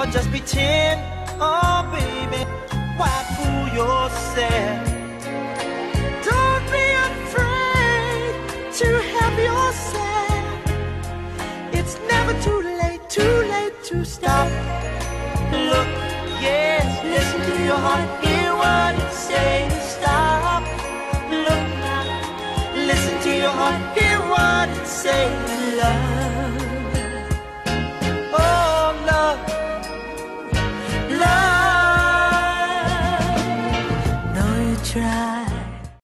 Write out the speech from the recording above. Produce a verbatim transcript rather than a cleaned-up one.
or just pretend. Oh baby, why fool yourself? Don't be afraid to help yourself. It's never too late, too late to stop. Look, yes, listen to your heart, hear what it says. Stop. Look now, listen to your heart, hear what it says.